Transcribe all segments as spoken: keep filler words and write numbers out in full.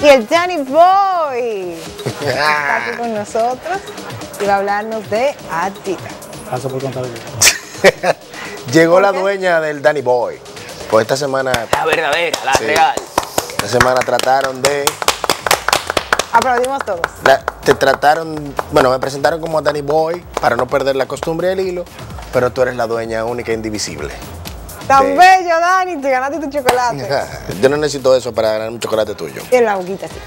Y el Danny Boy está aquí con nosotros y va a hablarnos de Adidas. Paso por contar. Llegó la dueña del Danny Boy. Pues esta semana... La verdadera, la sí, real. Esta semana trataron de... Aplaudimos todos. La, te trataron... Bueno, me presentaron como Danny Boy para no perder la costumbre del hilo, pero tú eres la dueña única e indivisible. Tan de... bello, Dani, te ganaste tu chocolate. Yo no necesito eso para ganar un chocolate tuyo. Y la boquita así.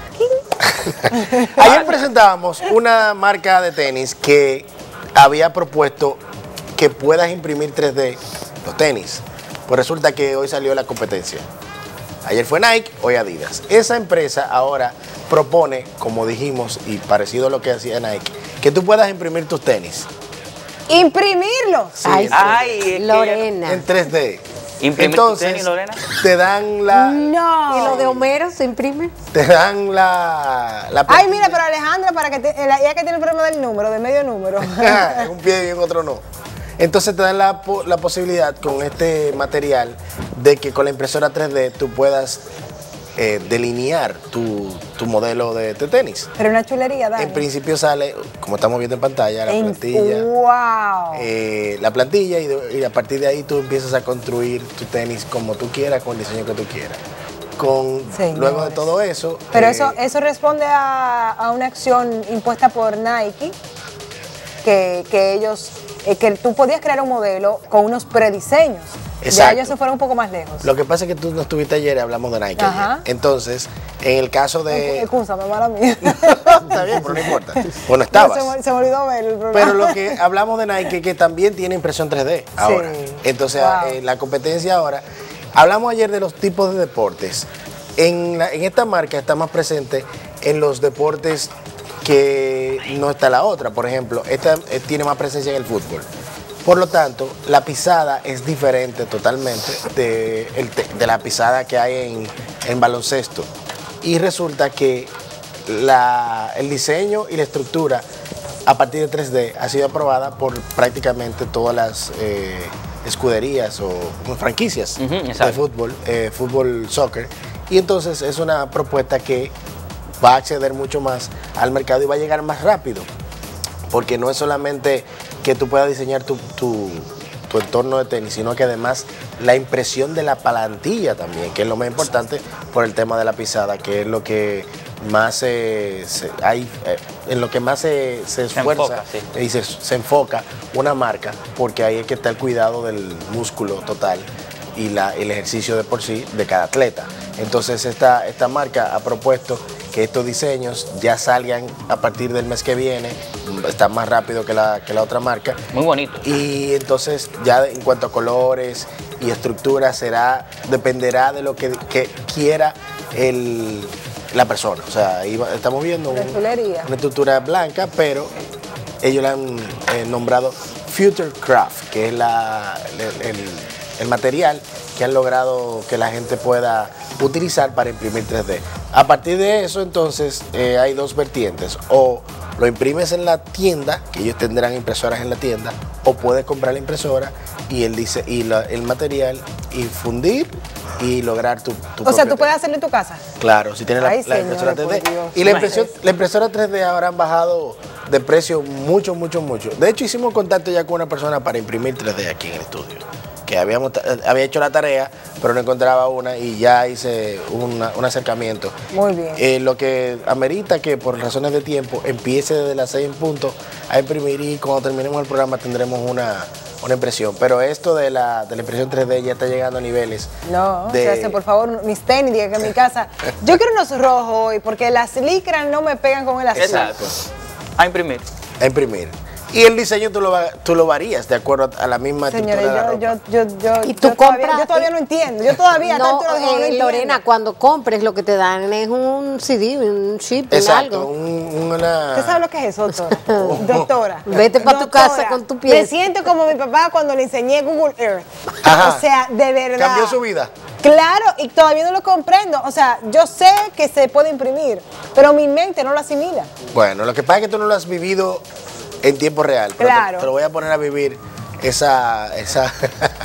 Ayer presentábamos una marca de tenis que había propuesto que puedas imprimir tres D los tenis. Pues resulta que hoy salió la competencia. Ayer fue Nike, hoy Adidas. Esa empresa ahora propone, como dijimos, y parecido a lo que hacía Nike, que tú puedas imprimir tus tenis. ¡Imprimirlos! Sí, Ay, en, ay, Lorena. en tres D. ¿Imprimir tu Entonces, tenis, Lorena? te dan la... No. ¿Y lo de Homero se imprime? Te dan la... la Ay, mira, pero Alejandra, para que te, ella que tiene el problema del número, de medio número. en un pie y en otro no. Entonces te dan la, la posibilidad con este material de que con la impresora tres D tú puedas eh, delinear tu, tu modelo de, de tenis. Pero una chulería, Dani. En principio sale, como estamos viendo en pantalla, la En- plantilla. ¡Wow! eh, la plantilla y, de- y a partir de ahí tú empiezas a construir tu tenis como tú quieras, con el diseño que tú quieras. Con, Señores. luego de todo eso... Pero eh, eso, eso responde a, a una acción impuesta por Nike, que, que ellos, eh, que tú podías crear un modelo con unos prediseños. Ya Exacto. ellos se fueron un poco más lejos. Lo que pasa es que tú no estuviste ayer y hablamos de Nike Ajá. ayer. Entonces, en el caso de... Excúsame, mala mía. Está bien, pero no importa. Bueno, estabas. Se me, se me olvidó ver el programa. Pero lo que hablamos de Nike, que también tiene impresión tres D ahora. Sí. Entonces, Wow. eh, la competencia ahora... Hablamos ayer de los tipos de deportes. En, la- en esta marca está más presente en los deportes que no está la otra. Por ejemplo, esta eh, tiene más presencia en el fútbol. Por lo tanto, la pisada es diferente totalmente de, el te- de la pisada que hay en, en baloncesto. Y resulta que la- el diseño y la estructura a partir de tres D ha sido aprobada por prácticamente todas las eh, escuderías o como franquicias Ujú, de exacto. fútbol, eh, fútbol, soccer. Y entonces es una propuesta que va a acceder mucho más al mercado y va a llegar más rápido. Porque no es solamente que tú puedas diseñar tu, tu, tu entorno de tenis, sino que además la impresión de la plantilla también, que es lo más importante por el tema de la pisada, que es lo que más se, se- hay, eh, en lo que más se, se esfuerza enfoca, sí. y se, se enfoca una marca, porque ahí es que está el cuidado del músculo total y la, el ejercicio de por sí de cada atleta. Entonces esta, esta marca ha propuesto que estos diseños ya salgan a partir del mes que viene, está más rápido que la, que la otra marca. Muy bonito. Y entonces ya en cuanto a colores y estructura será, dependerá de lo que, que quiera el, la persona. O sea, ahí va- estamos viendo Una un- chulería. una estructura blanca, pero ellos la han eh, nombrado Future Craft, que es la, el, el- el material que han logrado que la gente pueda utilizar para imprimir tres D. A partir de eso, entonces, eh, hay dos vertientes. O lo imprimes en la tienda, que ellos tendrán impresoras en la tienda, o puedes comprar la impresora y el, dice, y la- el material, infundir y lograr tu, tu O sea, propio tú puedes tenis. hacerlo en tu casa. Claro, si tienes la, Ay, la impresora señores, tres D. por Dios. Y la, impresión, la impresora tres D ahora han bajado de precio mucho, mucho, mucho. De hecho, hicimos contacto ya con una persona para imprimir tres D aquí en el estudio. Que habíamos, ta- había hecho la tarea, pero no encontraba una y ya hice una- un acercamiento. Muy bien. Eh, lo que amerita que por razones de tiempo empiece desde las seis en punto a imprimir y cuando terminemos el programa tendremos una, una impresión. Pero esto de la, de la impresión tres D ya está llegando a niveles. No, de- o sea, por favor, mis tenis, diga que en mi casa. Yo quiero unos rojos hoy, porque las licras no me pegan con el azul. Exacto. A imprimir. a imprimir. Y el diseño tú lo, va- tú lo varías de acuerdo a la misma estructura Señores, de la yo, ropa. yo, yo, yo, Y tú yo todavía, compras- yo todavía no entiendo. Yo todavía, a esta No, altura del juego, no eh, entiendo. Lorena, cuando compres lo que te dan es un C D, un chip, Exacto, algo. un- una... ¿Usted sabe lo que es eso, doctora? Doctora. Vete pa' tu Doctora, casa con tu Me pieza. siento como mi papá cuando le enseñé Google Earth. Ajá. O sea, de verdad. Cambió su vida. Claro, y todavía no lo comprendo. O sea, yo sé que se puede imprimir, pero mi mente no lo asimila. Bueno, lo que pasa es que tú no lo has vivido en tiempo real. Pero te- Claro. te, lo voy a poner a vivir esa, esa,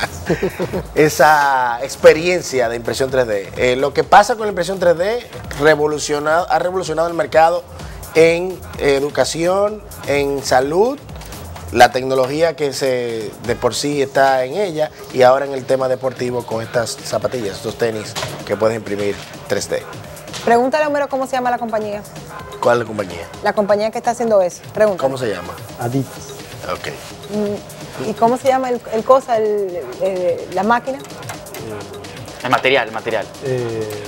esa experiencia de impresión tres D. Eh, lo que pasa con la impresión tres D revolucionado, ha revolucionado el mercado en educación, en salud, la tecnología que se de por sí está en ella y ahora en el tema deportivo con estas zapatillas, estos tenis que pueden imprimir tres D. Pregúntale a Homero cómo se llama la compañía. ¿Cuál es la compañía? La compañía que está haciendo eso. Pregúntale. ¿Cómo se llama? Adidas. Ok. ¿Y cómo se llama el, el cosa, el, el- la máquina? El material, el material. Eh,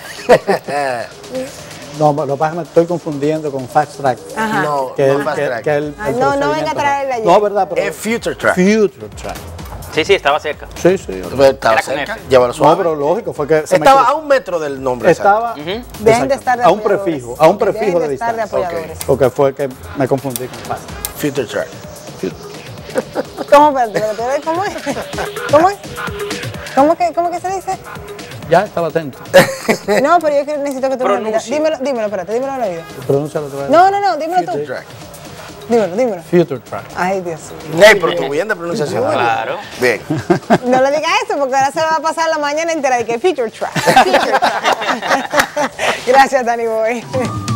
no, lo que pasa es que me estoy confundiendo con Fast Track. Ajá. No, Que no el- Fast que- Track. que el- Ay, el no, no procedimiento venga a traerle ayer. No, ¿verdad? Pero Es Future Track. Future Track. Sí, sí, estaba cerca. Sí, sí. Pero estaba Era con cerca, F. llévalo No, suave. pero lógico, fue que se me Estaba cruzó. a un metro del nombre. Estaba Ujú. Dejen de exacto, estar de a un apoyadores. prefijo, a un prefijo Dejen de de estar de distancia. apoyadores. Porque fue que me confundí con Fast. exacto. Future Track. ¿Cómo, espérate, espérate, ¿cómo es? ¿Cómo es? ¿Cómo que, cómo que se dice? Ya estaba atento. No, pero yo que necesito que tú me lo digas. Pronuncia. Dímelo, dímelo, espérate, dímelo al oído. Pronúncialo otra vez. No, no, no, dímelo Future tú. Track. Dímelo, dímelo. Future Track. Ay, Dios. Hey, pero tu bien de pronunciación. Claro. Bien. No le digas eso porque ahora se le va a pasar la mañana entera de que feature track. Feature track. Gracias, Danny Boy.